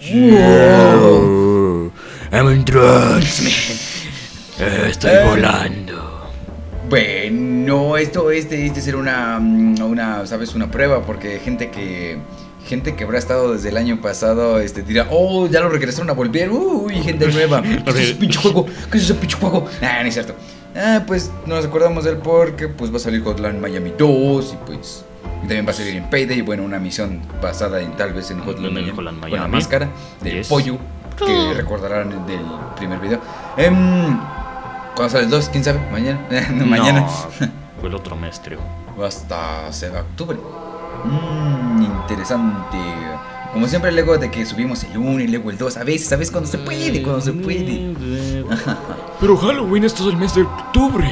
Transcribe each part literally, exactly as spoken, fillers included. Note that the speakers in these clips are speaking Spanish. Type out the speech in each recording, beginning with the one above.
Wow. I'm in drugs, man. Estoy Eh. volando. Bueno, esto este, este será una, una, ¿sabes? Una prueba, porque gente que gente que habrá estado desde el año pasado este, dirá, oh, ya lo regresaron a volver, uy, gente nueva. ¿Qué es ese pinche juego? ¿Qué es ese pinche juego? Ah, no es cierto. Ah, pues nos acordamos del porque pues va a salir Hotline Miami dos y pues también va a salir en Payday, bueno, una misión basada en tal vez en Hotline En el Miami, Hotline con la Miami. máscara del Yes. pollo que recordarán del primer video. Em, ¿Cuándo sale el dos? ¿Quién sabe? Mañana. No, mañana. No, fue el otro mes, creo. Hasta octubre. Mmm, interesante. Como siempre, luego de que subimos el uno y luego el dos, a veces, ¿sabes? Cuando se puede, cuando se puede. Pero Halloween es todo el mes de octubre.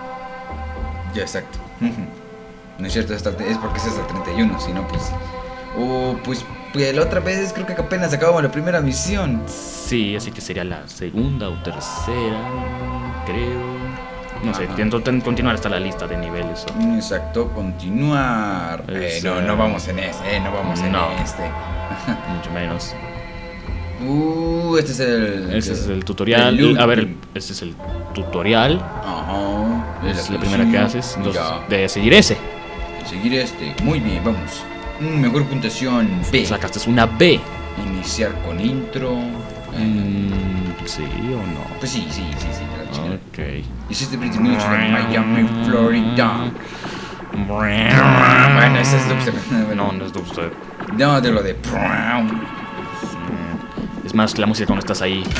Ya, exacto. No es cierto, es hasta- es porque es hasta el treinta y uno, si no, pues. O pues, pues la otra vez creo que apenas acabamos la primera misión. Sí, así que sería la segunda o tercera, creo. No sé, Ajá. intento ten- continuar hasta la lista de niveles. ¿o? Exacto, continuar. Eh, Es, no, eh, no vamos en este, eh, no vamos en no. este. Mucho menos. Uh, este es el. Ese es el tutorial. el A ver, el- último. este es el tutorial. Ajá. Es la primera que haces. Entonces, Ya. de seguir ese. Seguir este. Muy bien, vamos. Mm, mejor puntuación B. Sacaste una B. Iniciar con intro. Mm, ¿Sí o no? Pues sí, sí, sí, sí. La chingada. Ok. Hiciste veinte minutos en Miami, Florida. Bueno, ese es dubstep. No, no es dubstep. No, de lo de Brown. Es más la música cuando estás ahí.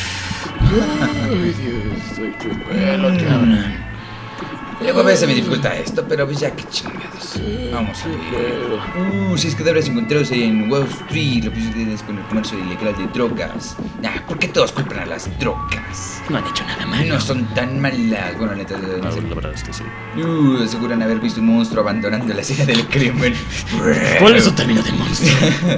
Ay, Dios, estoy cruelo, cabrón. Luego a veces me dificulta esto, pero pues ya que chingados. Vamos a ver. Uh, seis cadáveres encontrados en Wall Street. Lo pusiste con el comercio ilegal de drogas. Ah, ¿por qué todos culpan a las drogas? No han hecho nada malo. No son tan malas. Bueno, neta, no Ah, sé. la verdad es que sí. Uh, aseguran haber visto un monstruo abandonando la escena del crimen. ¿Cuál es su término de monstruo?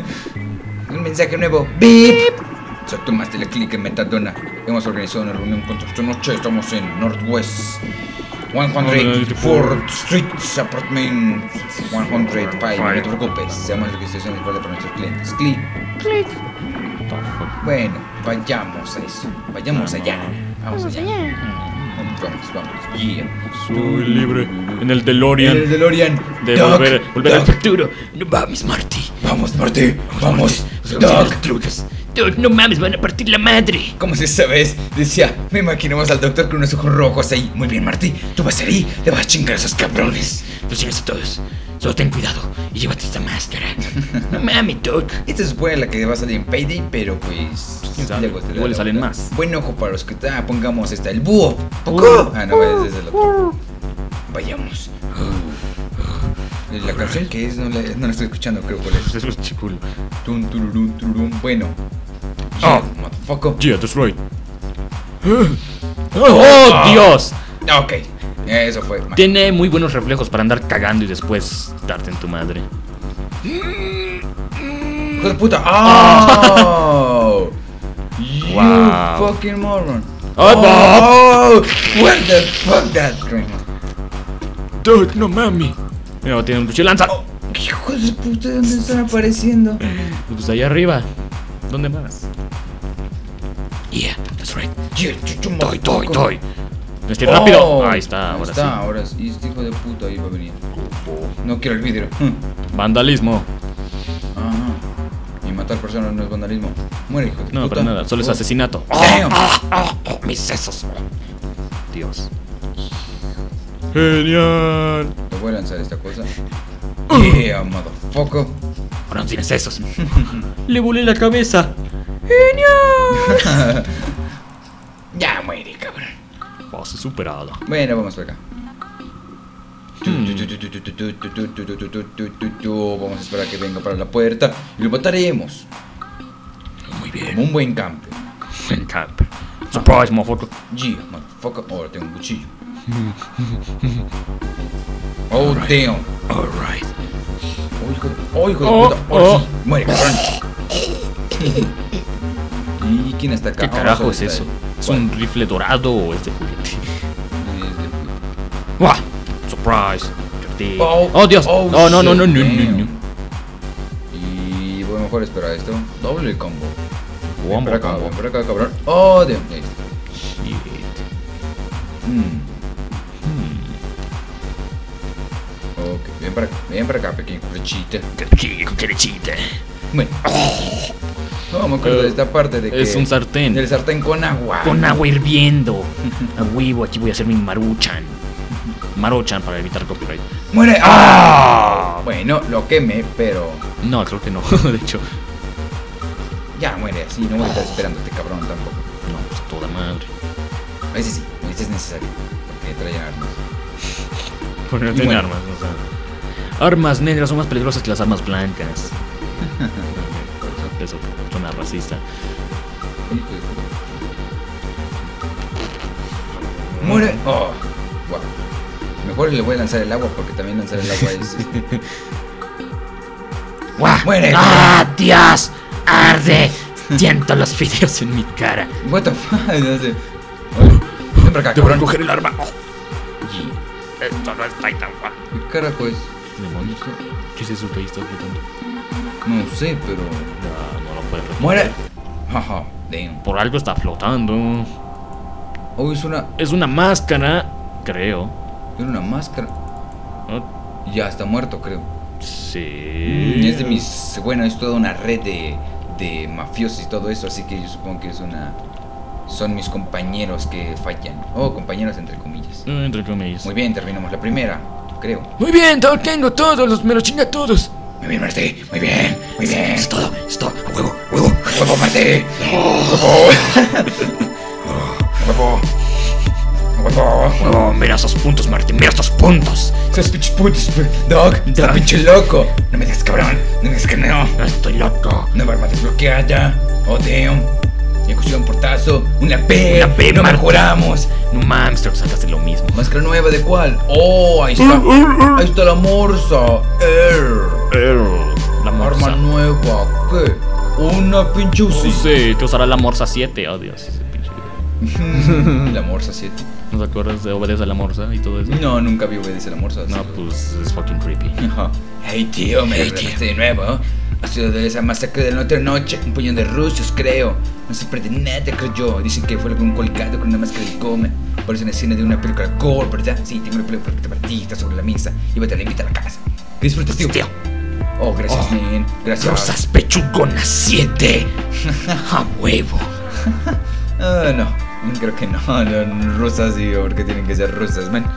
Un mensaje nuevo. ¡Beep! O sea, tomaste la clic en Metadona. Hemos organizado una reunión contra esta noche. Estamos en Northwest ciento cuatro Street, Apartment ciento cinco. No te preocupes. Seamos registración de para nuestros clientes. Clic. Click. What the fuck? Bueno, vayamos a eso. Vayamos allá. Vamos allá. Vamos, vamos, vamos. Yeah. Soy libre en el En DeLorean el DeLorean. de Doc, volver, volver al Doc. futuro. No mames, Marty. Vamos, Marty. Vamos. Marty. Doc. Drogas. Doc, no mames, van a partir la madre. ¿Cómo se sabes? Decía, me imaginamos al doctor con unos ojos rojos ahí. Muy bien, Marty. Tú vas ahí, le vas a chingar a esos cabrones. Los chingas a todos. Solo ten cuidado y llévate esta máscara. No mames, Doc. Esta se supone la que va a salir en Payday, pero pues. quién sabe, luego te da igual la salen vuelta. más. Buen ojo para los que. Ah, pongamos esta, el búho. ¡Poco! Ah, no, ese es el otro. Vayamos. La canción que es, no la, no la estoy escuchando, creo cuál es. Eso es chiculo. Tun, tururún, tururún. Bueno. Oh. Motherfucker. Yeah, that's right. ¡Oh, Dios! Ok. Eso fue. mal. Tiene muy buenos reflejos para andar cagando y después darte en tu madre. ¡Hijo de puta! ¡Oh! You Wow. fucking moron. ¡Ay, Oh, what the fuck that crime. Dude, no mami. Mira, tiene un cuchillo lanza. Oh, hijo de puta, ¿dónde están apareciendo? Pues allá arriba. ¿Dónde más? Yeah, that's right. Yeah, chuchu, Toy, toy, motherfucker. toy. Este rápido. Oh, Ahí está, ahí ahora está, sí. ahora sí. Este hijo de puta ahí va a venir. No quiero el vidrio. Vandalismo. Ajá. Y matar personas no es vandalismo. Muere, hijo de No, puta. para nada, solo es Oh. asesinato. Damn. Mis sesos. Dios. Genial. Te voy a lanzar esta cosa. Uh. Yeah, motherfucker. Ahora no tienes sesos. Le volé la cabeza. Ya muere, cabrón. Fase superada. Bueno, vamos para acá. Hmm. Vamos a esperar a que venga para la puerta y lo mataremos. Muy Como bien. un buen campo. Buen camp. Surprise, motherfucker. Yeah, motherfucker. Ahora tengo un cuchillo. Oh, damn. Alright. Oh, hijo de, oh, hijo de Oh, puta. Ahora oh. sí. Muere, cabrón. ¿Y quién está acá? ¿Qué Oh, carajo solo es está eso? él. ¿Es un rifle dorado o es de juguete? Es de- ¡Wah! Surprise. Oh, Oh, Dios. oh, Oh, no, no, no, no, shit, no, damn. no. Y bueno, mejor espera esto. Doble combo. Ven Wombo para acá, combo. ven para acá, cabrón. Oh, Dios. Ahí está. Shit. Mm. Hmm. Ok, ven para acá, ven para acá, pequeño cucarachita. Qué cucarachita. Bueno. No, me acuerdo de esta parte de que... Es un sartén. Del sartén con agua. Con agua hirviendo. A huevo, aquí voy a hacer mi maruchan. Maruchan para evitar copyright. ¡Muere! ¡Ah! Bueno, lo quemé, pero... No, creo que no, de hecho. Ya muere así, no voy a estar esperando a este cabrón tampoco. No, pues toda madre. Ese sí, ese es necesario. Porque traen armas. Porque no Y tiene bueno. armas, o sea. Armas negras son más peligrosas que las armas blancas. Eso suena racista. ¡Muere! ¡Oh! Wow. Mejor le voy a lanzar el agua porque también lanzar el agua es... este, ¡Guau! ¡Muere! ¡Ah, Dios! ¡Arde! Siento los vídeos en mi cara. What the fuck, no sé. Oye, ven para acá, Debo cabrón. coger el arma. Oh. Esto no está tan fácil. ¿Qué carajo es? Demonios. ¿Qué es eso que ahí está flotando? No sé, pero... No, no lo puedes responder. ¡Muere! Jaja, damn. Por algo está flotando. Oh, es una... Es una máscara, creo. Es una máscara. ¿No? Ya está muerto, creo. Sí. Mm, es de mis... Bueno, es toda una red de... De mafiosos y todo eso, así que yo supongo que es una... Son mis compañeros que fallan. Oh, compañeros entre comillas. Eh, Entre comillas. Muy bien, terminamos la primera, creo. Muy bien, todo tengo todos, los, me los chinga todos. Muy bien, Martí. Muy bien, muy bien. Es todo, es todo. A huevo, huevo. ¡Huevo, Martí! ¡Huevo! ¡Huevo! Oh, mira esos puntos, Martín, mira esos puntos. Esos pinches putos, Dog. Está Dog. pinche loco. No me digas cabrón. No me digas que no. Estoy loco. Nueva arma desbloqueada. Oh, damn. Ejecución portazo. Una P. Una P, No Martín. mejoramos. No mames, creo que sacaste lo mismo. ¿Máscara nueva de cuál? Oh, ahí está. Ahí está la morsa. Air. La Arma morsa. nueva. ¿Qué? Una pinche No Uzi. sé, que usará la morsa siete. Oh, Dios, ese pinche. La morsa siete. ¿No te acuerdas de Obedece a la morsa y todo eso? No, nunca vi Obedece la morsa. No, así. pues es fucking creepy. Ajá. Hey tío, me Hey, regresaste de nuevo. Ha sido de esa masacre de la otra noche. Un puñado de rusos, creo. No se pierde nada, creo yo. Dicen que fue algún colgado con una máscara de goma. Parece una escena de una película gore, ¿verdad? Sí, tengo una película perfecta para ti. Está sobre la mesa. Y te la invita a la casa. Que disfrutes, tío. Tío. Oh, gracias, Oh. man. Gracias. Rosas pechugonas siete. A huevo. Ah, no. Creo que no. No, rusas, sí, porque tienen que ser rusas, man.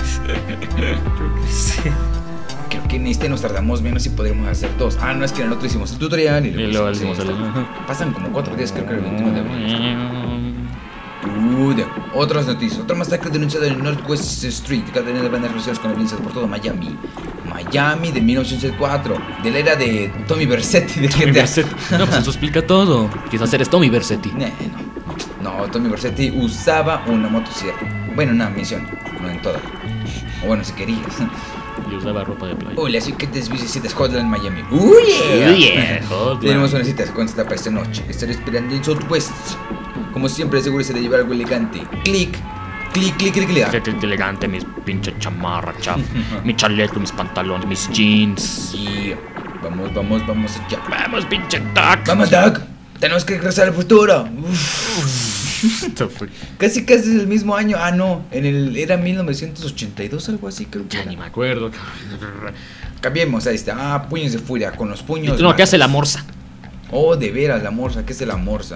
Creo que en este nos tardamos menos y podremos hacer dos. Ah, no, es que en el otro hicimos el tutorial y Y luego hicimos este. el. Pasan como cuatro días, creo que era el veintiuno de abril. Uh, de- otras noticias. Otra masacre denunciada en Northwest Street. Cadena de bandas relacionadas con la violencia por todo Miami. Miami de mil novecientos ochenta y cuatro. De la era de Tommy Vercetti. De Tommy G T A. Vercetti. No, pues eso explica todo. Quizás eres Tommy Vercetti. Nah, no. No, Tommy Vercetti usaba una motosierra. Bueno, una misión. No en toda. O bueno, si querías. Y usaba ropa de playa. Hola, soy Kate Visita Scotland, Miami. ¡Uh, yeah! Oh, yeah, Hotline. Tenemos una cita secuencia para esta noche. Estaré esperando en Southwest. Como siempre, asegúrese de llevar algo elegante. Clic, clic, clic, clic, clic. Qué, qué elegante, mis pinche chamarra, chaf. Mi chaleco, mis pantalones, mis jeans. Yeah. Vamos, vamos, vamos allá. Vamos, pinche Doc. Vamos, Doc. Tenemos que regresar al futuro. Uf. Casi, casi es el mismo año. Ah, no. En el era mil novecientos ochenta y dos, algo así, creo que Ya era. ni me acuerdo. Cambiemos, ahí está. Ah, puños de furia. Con los puños. No, ¿qué más- hace la morsa? Oh, de veras, la morsa. ¿Qué es la morsa?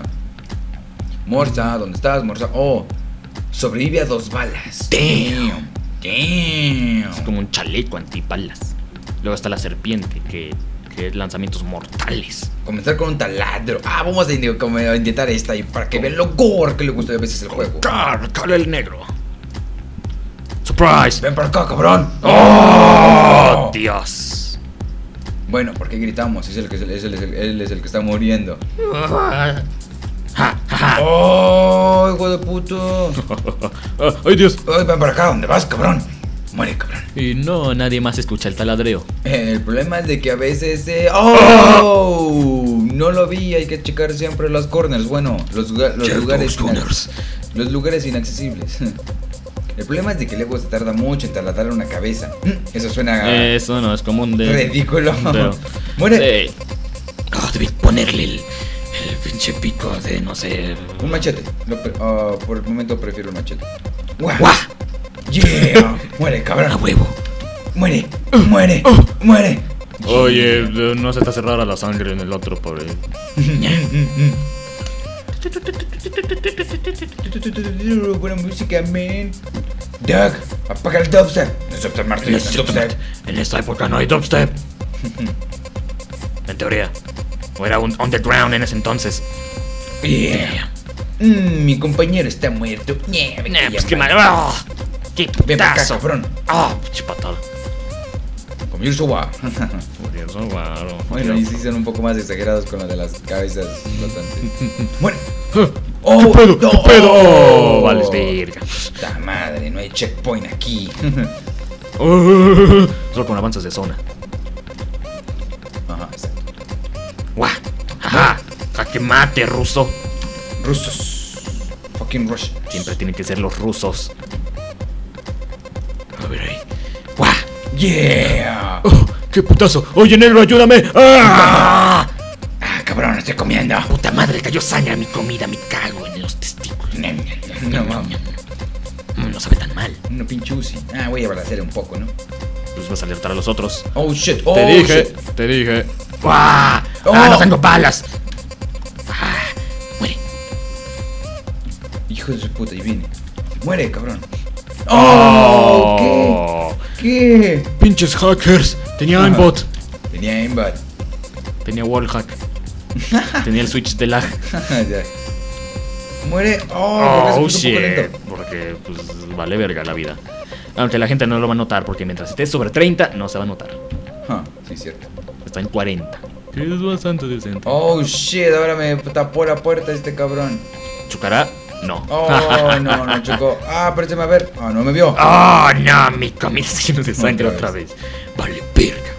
Morsa, ¿dónde estás, morsa? Oh, sobrevive a dos balas. Damn. Damn. Es como un chaleco antibalas. Luego está la serpiente, que, que es lanzamientos mortales. Comenzar con un taladro. Ah, vamos a, indi- como a intentar esta y para que vean lo gore que le gusta a veces el juego. ¡Car! ¡Cale el negro! ¡Surprise! Ven para acá, cabrón. ¡Oh, Dios! Bueno, ¿por qué gritamos? Es el que, es el, es el- él es el que está muriendo. Ja, ja, ja. ¡Oh, hijo de puto! ¡Ay, Dios! Ay, ven para acá, ¿dónde vas, cabrón? Muere, cabrón. Y no, nadie más escucha el taladreo. El problema es de que a veces... eh, ¡Oh! No lo vi, hay que checar siempre los corners. Bueno, los, lugar- los Ciertos lugares... corners. Los lugares inaccesibles. El problema es de que luego se tarda mucho en taladrar una cabeza. Eso suena Eso no es común de. ridículo. Pero- Muere. Sí. Oh, debí ponerle el, el pinche pico de, no sé... Un machete. Lo pre- uh, por el momento prefiero el machete. ¡Guau! ¡Guau! ¡Yeah! ¡Muere, cabrón! ¡A huevo! ¡Muere! ¡Muere! ¡Muere! Oye, no se te hace rara la sangre en el otro, pobre. Buena música, man. Doug, apaga el dubstep. No es dubstep, Martín, no es dubstep. En esta época no hay dubstep. En teoría. O era un underground en ese entonces. Yeah. Mm, mi compañero está muerto. Yeah, ven Nah, que pues ya qué va. mal. ¡Oh! ¡Qué Ven para acá, putazo! cabrón. ¡Ah! ¡Pinche patada! Como yo suba. Curioso, guau. Bueno, y sí son un poco más exagerados con lo de las cabezas flotantes. ¡Muere! ¡Oh! ¿Qué pedo? no. ¿Qué pedo? ¡Oh! Vales verga. ¡Ta madre! No hay checkpoint aquí. Oh, solo con avances de zona. Ajá, exacto. ¡Guau! ¡Ajá! ¡Jaque mate, ruso! Rusos. Fucking Russian. Siempre tienen que ser los rusos. A ver ahí. ¡Guau! Yeah. ¡Oh! ¡Qué putazo! ¡Oye, negro, ayúdame! ¡Ah! Ah, cabrón, estoy comiendo. ¡Puta madre! Cayó sangre a mi comida. Me cago en los testículos. No mames. Mm, No sabe tan mal. Una pinche Uzi. Ah, voy a balancear un poco, ¿no? Pues vas a alertar a los otros. Oh shit. Oh, Te dije, shit. te dije. ¡Guau! Oh. ¡Ah, no tengo balas! ¡Ah! ¡Muere! Hijo de su puta, y viene. Muere, cabrón. Oh, Oh. ¿qué? ¿Qué? ¡Pinches hackers! Tenía Ajá. aimbot. Tenía aimbot. Tenía wallhack. Tenía el switch de lag. Ya. Muere. Oh, Oh, porque es un poco shit. lento. Porque, pues, vale verga la vida. Aunque la gente no lo va a notar, porque mientras esté sobre treinta, no se va a notar. Ah, sí, cierto. Está en cuarenta. Que es bastante decente. Oh shit, ahora me tapó la puerta este cabrón. ¿Chocará? No. Oh, no, no chocó. Ah, préstame a ver. Ah, no me vio. ¡Oh, no! Mi comida está llena de sangre Otra otra vez. Vale verga.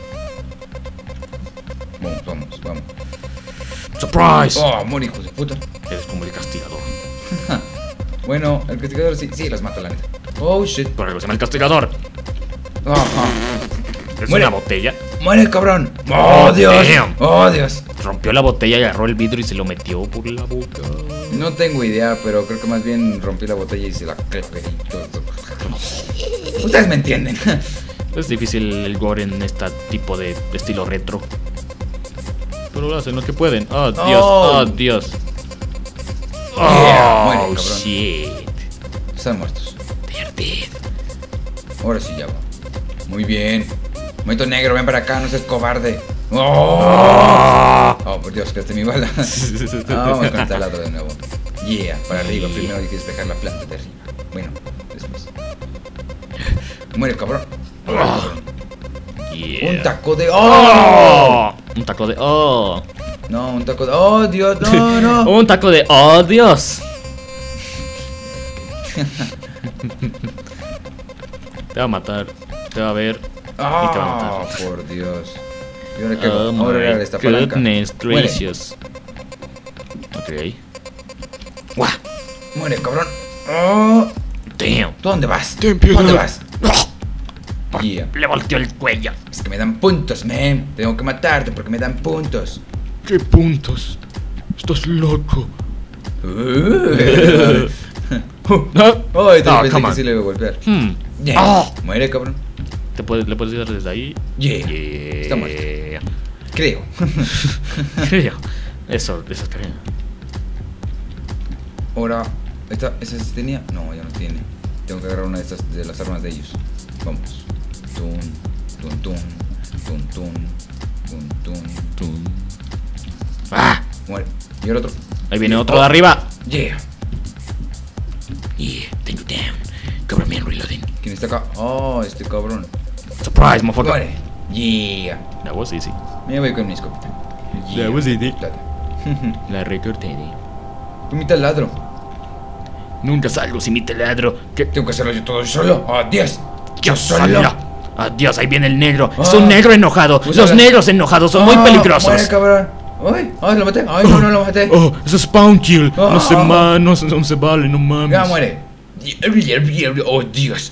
Vamos, vamos, vamos. ¡Surprise! Oh, amor, hijo de puta. Eres como el castigador. Bueno, el castigador sí, sí, los mata, la neta. Oh shit. Por algo se llama el castigador. Ajá. Es Muere. una botella. Muere, cabrón. Oh, Oh, Dios. damn. Oh, Dios. Rompió la botella y agarró el vidrio y se lo metió por la boca. No tengo idea, pero creo que más bien rompí la botella y se la clavé y todo. Ustedes me entienden. Es difícil el gore en este tipo de estilo retro. Pero hacen lo que pueden. Oh, Dios. Oh. Oh, Dios. Yeah, muere, Oh, cabrón. shit. Están muertos. They're dead. Ahora sí ya va. Muy bien. Momento negro, ven para acá, no seas cobarde. Oh, Oh. oh por Dios, gasté mi bala. Ah, vamos con el taladro de nuevo. Yeah, para arriba. Yeah. Primero hay que despejar la planta de arriba. Bueno, después. Muere, cabrón. Muere, Oh. cabrón. Yeah. Un taco de. ¡Oh! Oh. Un taco de. Oh. No, un taco de. ¡Oh, Dios! No, no. Un taco de. Oh, Dios. Te va a matar. Te va a ver. Ah, Y te va a matar. por Dios. ¿Y ahora qué Oh hago? Ahora my era esta palanca. goodness Muere. gracious. Ok. ¡Guau! Muere, cabrón. Oh, Damn. ¿tú dónde vas? Te empiezo ¿Dónde a- vas? Yeah. Le volteó el cuello. Es que me dan puntos, man. Tengo que matarte porque me dan puntos. ¿Qué puntos? Estás loco. Uh. No. Ay, te Oh, pensé come que on. sí le iba a golpear. Hmm. Yeah. Oh. Muere, cabrón. ¿Te puedes, ¿Le puedes dar desde ahí? Yeah. Yeah. Está muerto. Creo. Creo. Eso, eso creo. Ahora, ¿esta, ¿esa sí tenía? No, ya no tiene. Tengo que agarrar una de estas de las armas de ellos. Vamos. Tun, tun, tun, tun, tun, tun, tun. Tum. ¡Ah! Muere. Y el otro. Ahí viene otro de arriba. Yeah. Yeah, tengo down. Cover me and reloading. ¿Quién está acá? Oh, este cabrón. Surprise, motherfucker. Muere. Yeah. That was easy. Me voy con mi escopeta. That was easy. Plata. La recorté. Fue mi taladro. Nunca salgo sin mi taladro. ¿Qué? Tengo que hacerlo yo todo solo. Adiós. Yo solo. Adiós, ahí viene el negro. Es Ah. un negro enojado. Usa Los la- negros enojados son muy Ah, peligrosos. Muere, cabrón. Ay, ay, lo maté. Ay, no, no lo maté. Oh, eso es spawn kill. Ah. No se ma, no, se- no se vale, no mames. Ya muere. Oh, Dios.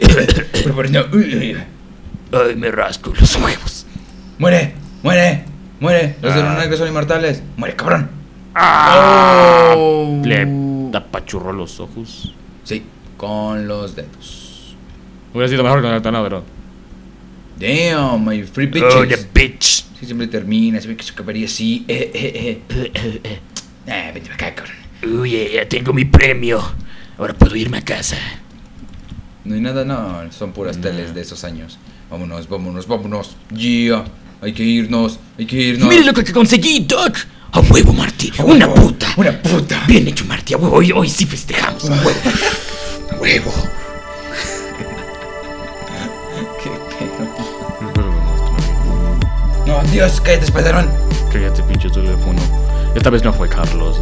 Pero, pero no. Ay, me rasco los huevos. Muere, muere. Muere. Los Ah. de los negros son inmortales. Muere, cabrón. ¡Ah! Oh. Le apachurró los ojos. Sí, con los dedos. Hubiera sido mejor con el taladro. Damn, my free bitches. Oh, the bitch. Sí, siempre termina, se ve que se acabaría así. Eh, eh, eh. Ah, vente acá, cabrón. Uy, ya tengo mi premio. Ahora puedo irme a casa. No hay nada, no, son puras teles de esos años. Vámonos, vámonos, vámonos. Yeah, hay que irnos, hay que irnos. ¡Mire lo que conseguí, Doc! ¡A huevo, Marty! A ¡Una huevo, puta! Una puta. Bien hecho, Marty. A huevo, hoy, hoy sí festejamos. ¡A huevo! ¡A huevo! Qué pedo. No, Dios, cállate, espadarón. Cállate, pinche teléfono. Esta vez no fue Carlos.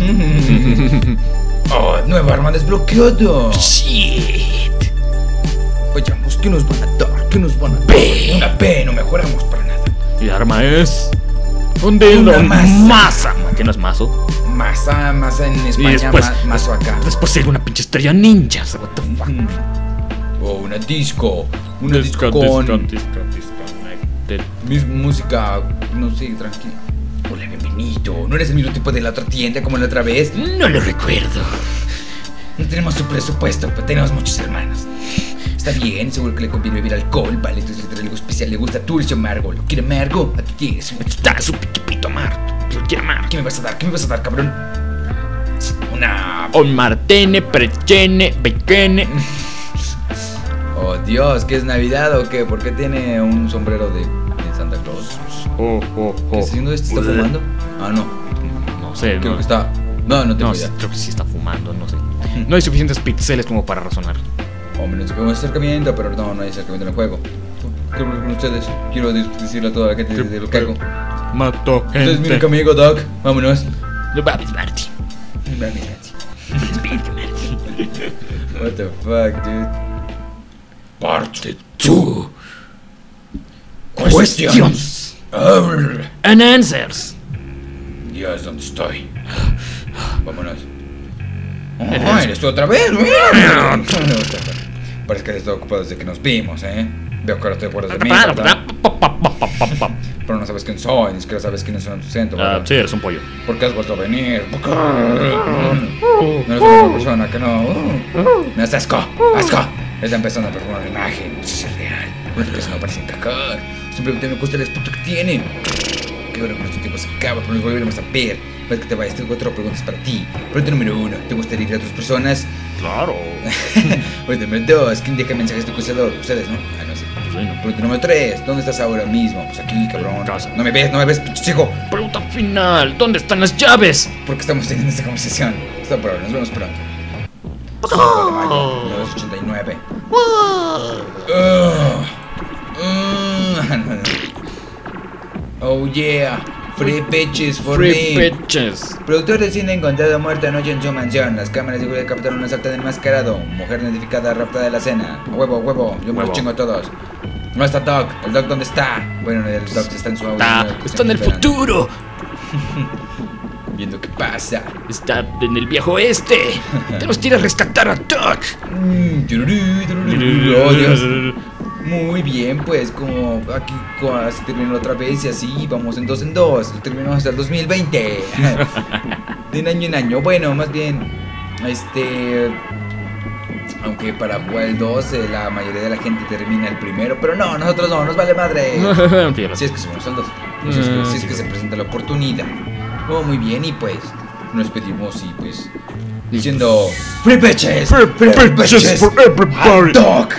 Oh, nueva arma desbloqueada. Shit. Vayamos, ¿qué nos van a dar? ¿Qué nos van a dar? P. Una P, no mejoramos para nada. Y el arma es. Un dildo. Una masa. Masa. ¿Qué no es mazo? Masa, masa en Y España, después. ma- mazo acá. Después ser una pinche estrella ninja. What the fuck? Oh, una disco. Una disco, con disco, disconnected. mis- música, no sé, tranquila. Hola, bienvenido. ¿No eres el mismo tipo de la otra tienda como la otra vez? No lo recuerdo. No tenemos su presupuesto, pero tenemos muchos hermanos. Está bien, seguro que le conviene beber alcohol, vale. Entonces le trae algo especial, le gusta dulce amargo. ¿Lo quiere amargo? ¿A qué quieres? Aquí está su piquipito, Marto. Lo quiere Marto. ¿Qué me vas a dar? ¿Qué me vas a dar, cabrón? Una... On Martene, Prechene, Bequene. Oh, Dios, ¿qué es Navidad o qué? ¿Por qué tiene un sombrero de, de Santa Claus? Oh, oh, ¿Qué oh. está haciendo este? ¿Está fumando? Ah, no. No sé, Creo no. que está... No, no tengo No, idea. sí, creo que sí está fumando, no sé. No hay suficientes píxeles como para razonar. Hombre, no sé cómo es acercamiento, pero no, no hay acercamiento en el juego. Quiero hablar con ustedes. Quiero decirle a toda la gente de, de lo que hago. Mato Ustedes miren gente. conmigo, Doc. Vámonos. No mames, Marty. What the fuck, dude. Parte tú. Questions. Arr. And answers. Dios, ¿dónde estoy? Vámonos. Oh, eres tú otra vez. Parece que estás ocupado desde que nos vimos, ¿eh? Veo que ahora te acuerdas de mí, ¿verdad? Pero no sabes quién soy, ni siquiera sabes quién es tu centro, Ah, ¿verdad? sí, eres un pollo. ¿Por qué has vuelto a venir? ¿Por qué? No eres una persona que no. Me das asco, asco. Está empezando a performar una imagen. Eso es real. Una persona no parece encajar. Simplemente me gusta el aspecto que tiene. Qué bueno que nuestro tiempo se acaba, pero nos volveremos a ver. Ves que te vayas, tengo cuatro preguntas para ti. Pregunta número uno: ¿te gustaría ir a otras personas? Claro. Pregunta número dos: ¿quién deja mensajes de acusador? Ustedes, ¿no? Ah, no sé. Sí, no. Pregunta número tres: ¿dónde estás ahora mismo? Pues aquí, cabrón. En casa. No me ves, no me ves, pinche chico. Pregunta final. ¿Dónde están las llaves? ¿Por qué estamos teniendo esta conversación? Está por ahora, nos vemos pronto. cinco de mayo de mil novecientos ochenta y nueve. Ugh. Mm. Oh yeah, free bitches for Free me. bitches. Productor de cine encontrado muerto anoche en su mansión. Las cámaras de seguridad captaron un asalto del enmascarado. Mujer identificada raptada de la cena. A huevo, a huevo, yo me Huevo. los chingo a todos. No está Doc. ¿El Doc dónde está? Bueno, el Doc está en su auto. Está, está en el futuro. Viendo qué pasa. Está en el viejo oeste. Tenemos que ir a rescatar a Doc. Mm, tururú, tururú. Oh, Dios. Muy bien, pues como aquí co- así terminó la otra vez y así vamos en dos en dos. Terminamos hasta el dos mil veinte. De un año en año. Bueno, más bien, este... Aunque para jugar el dos eh, la mayoría de la gente termina el primero. Pero no, nosotros no, nos vale madre. Si es que somos al dos. Si es que, si es que se presenta la oportunidad. Oh, muy bien, y pues nos despedimos y pues... Diciendo... Free bitches. Free bitches for everybody. Al Doc.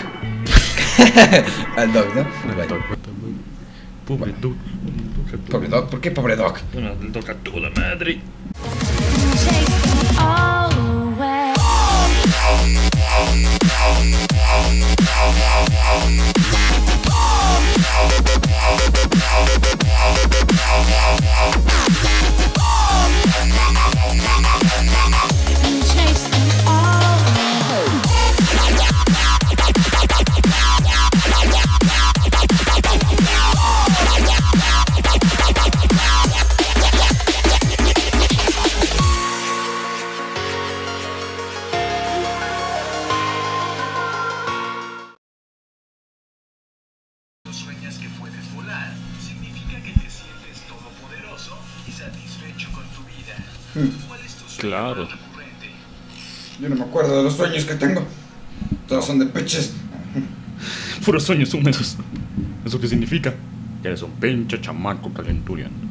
Al Doc, ¿no? Pobre Doc. Pobre Doc, ¿por qué pobre Doc? Bueno, le toca a toda madre. Sueñas que puedes volar, significa que te sientes todo Claro. Yo no me acuerdo de los sueños que tengo. Todos son de peches. Puros sueños húmedos. ¿Eso qué significa? Que eres un pinche chamaco calenturian.